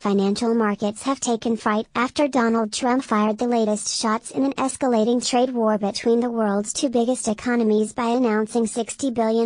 Financial markets have taken fright after Donald Trump fired the latest shots in an escalating trade war between the world's two biggest economies by announcing $60 billion,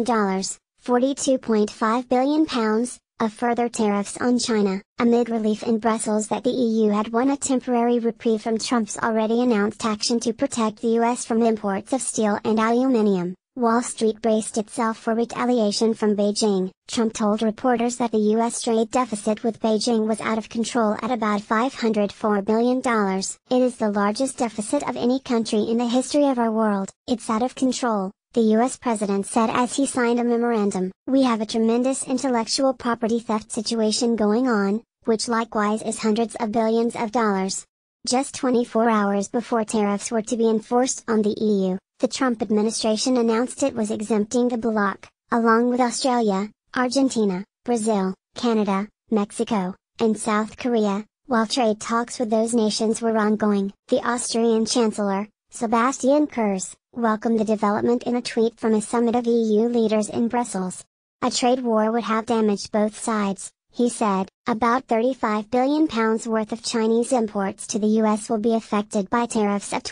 £42.5 billion, of further tariffs on China, amid relief in Brussels that the EU had won a temporary reprieve from Trump's already announced action to protect the US from imports of steel and aluminium. Wall Street braced itself for retaliation from Beijing. Trump told reporters that the U.S. trade deficit with Beijing was out of control at about $504 billion. It is the largest deficit of any country in the history of our world. It's out of control, the U.S. president said as he signed a memorandum. We have a tremendous intellectual property theft situation going on, which likewise is hundreds of billions of dollars. Just 24 hours before tariffs were to be enforced on the EU, the Trump administration announced it was exempting the bloc, along with Australia, Argentina, Brazil, Canada, Mexico, and South Korea, while trade talks with those nations were ongoing. The Austrian Chancellor, Sebastian Kurz, welcomed the development in a tweet from a summit of EU leaders in Brussels. A trade war would have damaged both sides, he said. About £35 billion worth of Chinese imports to the US will be affected by tariffs of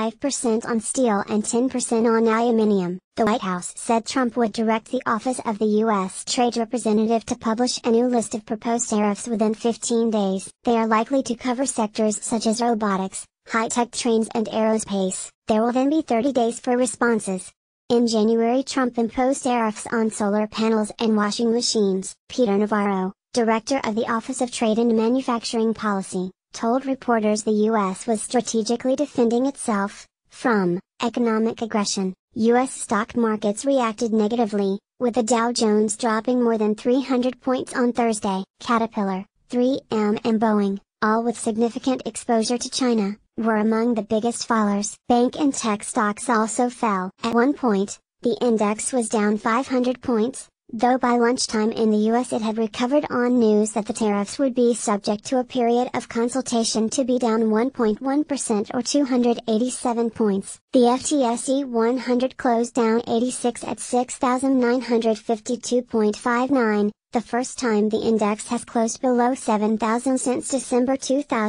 25% on steel and 10% on aluminium. The White House said Trump would direct the Office of the U.S. Trade Representative to publish a new list of proposed tariffs within 15 days. They are likely to cover sectors such as robotics, high-tech trains and aerospace. There will then be 30 days for responses. In January, Trump imposed tariffs on solar panels and washing machines. Peter Navarro, director of the Office of Trade and Manufacturing Policy, told reporters the U.S. was strategically defending itself from economic aggression. U.S. stock markets reacted negatively, with the Dow Jones dropping more than 300 points on Thursday. Caterpillar, 3M and Boeing, all with significant exposure to China, were among the biggest fallers. Bank and tech stocks also fell. At one point, the index was down 500 points, though by lunchtime in the U.S. it had recovered on news that the tariffs would be subject to a period of consultation to be down 1.1% or 287 points. The FTSE 100 closed down 86 at 6,952.59, the first time the index has closed below 7,000 since December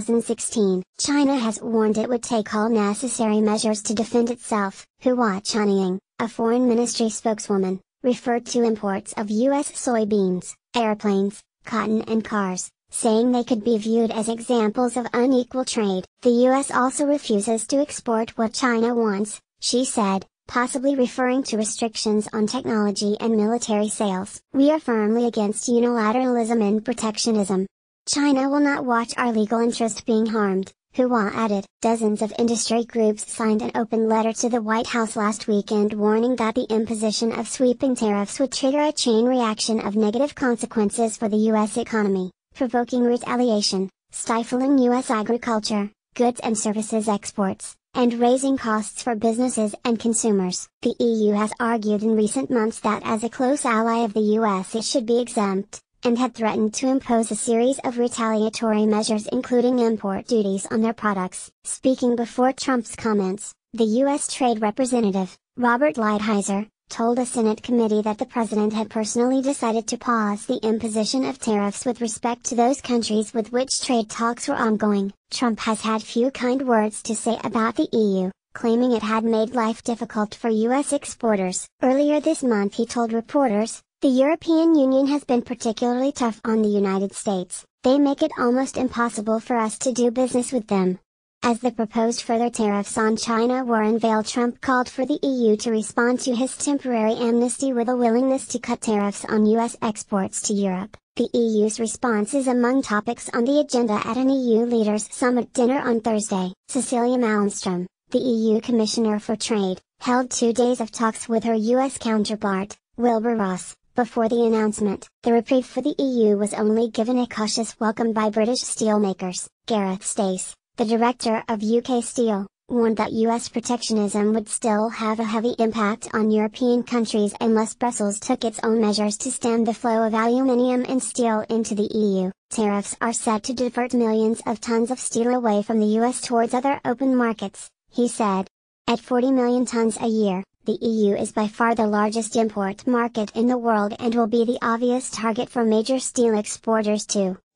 2016. China has warned it would take all necessary measures to defend itself. Hua Chunying, a foreign ministry spokeswoman, referred to imports of U.S. soybeans, airplanes, cotton and cars, saying they could be viewed as examples of unequal trade. The U.S. also refuses to export what China wants, she said, possibly referring to restrictions on technology and military sales. We are firmly against unilateralism and protectionism. China will not watch our legal interest being harmed, Hua added. Dozens of industry groups signed an open letter to the White House last weekend warning that the imposition of sweeping tariffs would trigger a chain reaction of negative consequences for the U.S. economy, provoking retaliation, stifling U.S. agriculture, goods and services exports, and raising costs for businesses and consumers. The EU has argued in recent months that as a close ally of the U.S. it should be exempt, and had threatened to impose a series of retaliatory measures including import duties on their products. Speaking before Trump's comments, the U.S. Trade Representative, Robert Lighthizer, told a Senate committee that the president had personally decided to pause the imposition of tariffs with respect to those countries with which trade talks were ongoing. Trump has had few kind words to say about the EU, claiming it had made life difficult for U.S. exporters. Earlier this month he told reporters, "The European Union has been particularly tough on the United States. They make it almost impossible for us to do business with them." As the proposed further tariffs on China were unveiled, Trump called for the EU to respond to his temporary amnesty with a willingness to cut tariffs on U.S. exports to Europe. The EU's response is among topics on the agenda at an EU leaders' summit dinner on Thursday. Cecilia Malmström, the EU Commissioner for Trade, held 2 days of talks with her U.S. counterpart, Wilbur Ross. Before the announcement, the reprieve for the EU was only given a cautious welcome by British steelmakers. Gareth Stace, the director of UK Steel, warned that US protectionism would still have a heavy impact on European countries unless Brussels took its own measures to stem the flow of aluminium and steel into the EU. Tariffs are set to divert millions of tons of steel away from the US towards other open markets, he said. At 40 million tons a year, the EU is by far the largest import market in the world and will be the obvious target for major steel exporters too.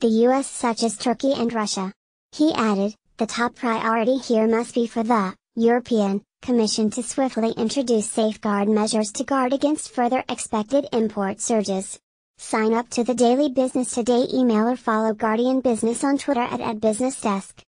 the US such as Turkey and Russia. He added, the top priority here must be for the European Commission to swiftly introduce safeguard measures to guard against further expected import surges. Sign up to the Daily Business Today email or follow Guardian Business on Twitter @businessdesk.